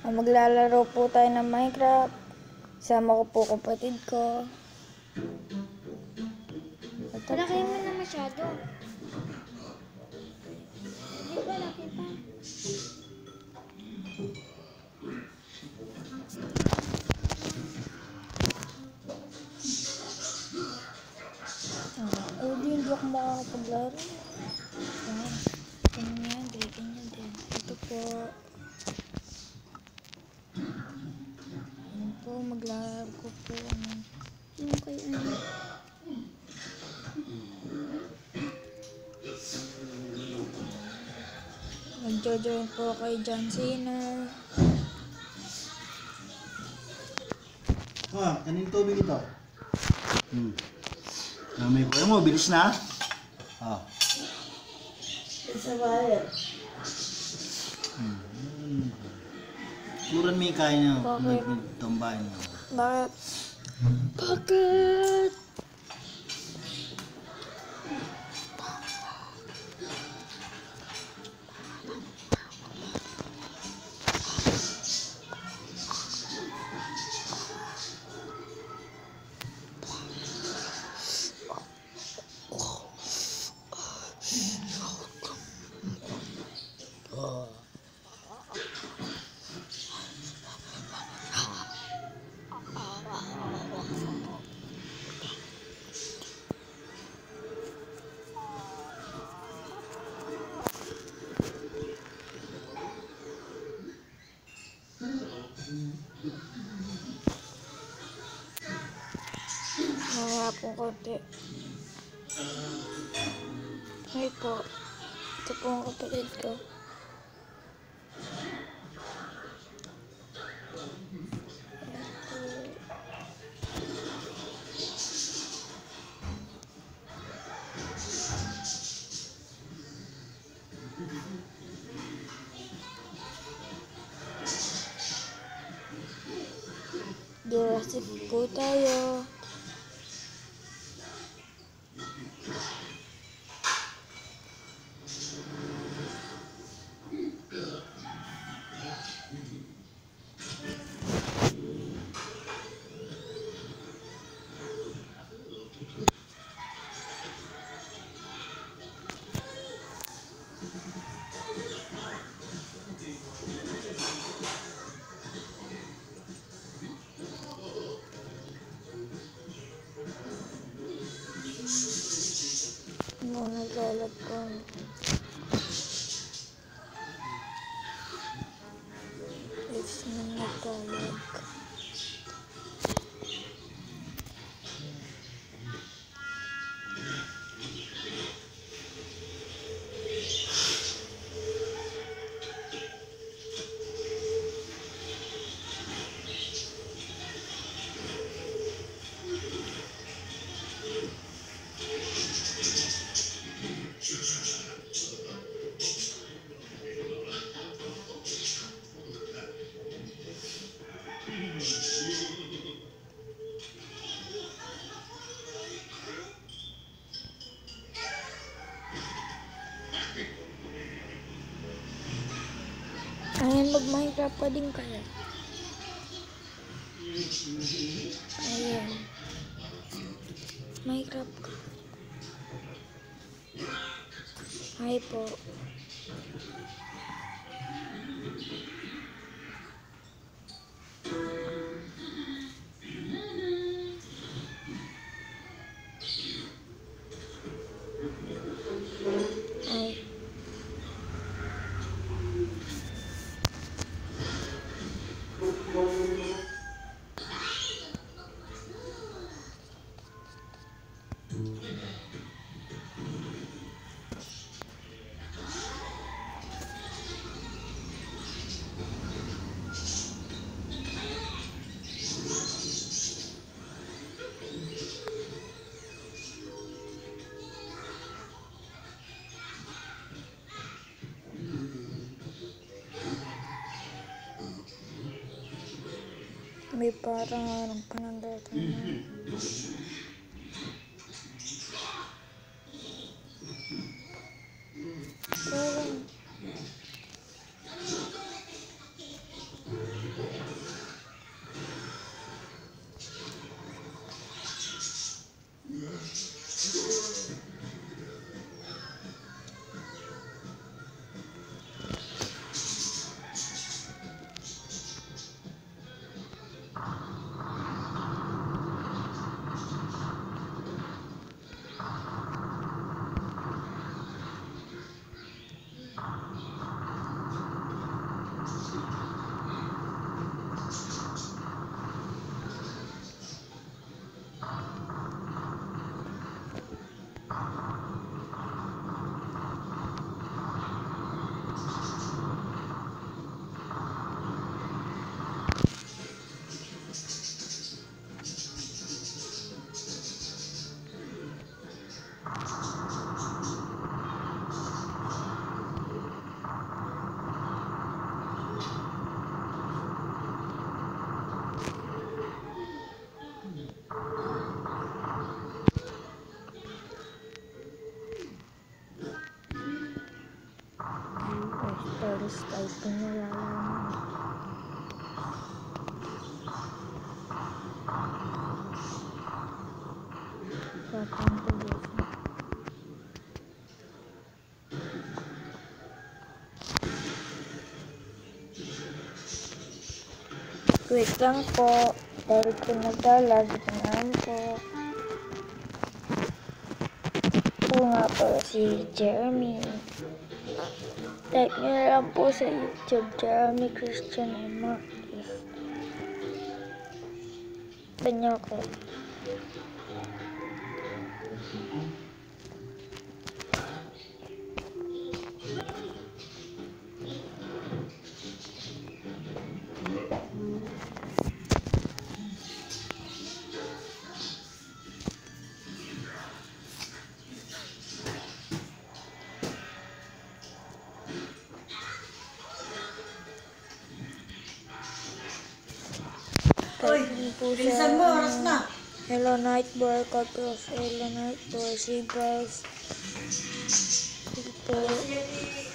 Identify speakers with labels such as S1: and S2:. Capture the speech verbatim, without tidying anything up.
S1: Maglalaro po tayo ng Minecraft. Sama ko po kapatid ko.
S2: Malaki mo na masyado. Hindi ba laki pa?
S1: Oh, di hindi ako makakapaglaro. Ah, ganyan, ganyan din. Ito po. Ano po, maglalaro ko po.
S2: Yung kay ano?
S1: Nagjo-join po kay John Cena.
S3: Ah, kanin tubig ito. Hmm. Namay ko mo, bilis na. Ah.
S1: Sa bayan.
S3: Hmm. Kuran may kain niya.
S1: Bakit?
S3: Nagtambahin niya.
S1: Bakit? Bakit? Mamaya po konti. Ay po. Ito po ang kapatid ko. Jurassic po tayo. Ano naglalag ko? It's na naglalag. Ayan, mag-Minecraft pa din kaya. Ayan. Minecraft ka. Hi po. Hi. May parang anong panandata na. Parang Ay, pinalalaman. Patang tulis na. Wait lang po. Dahil ko nagdala, gitnaan po. Po nga po si Jeramie. Like nyo lang po sa YouTube, Jeramie Christian and Marquez. Banyo ko.
S3: Uy, bilisan mo, oras na.
S1: Hello Night Boy, Codcross, Hello Night Boy, si guys. Dito.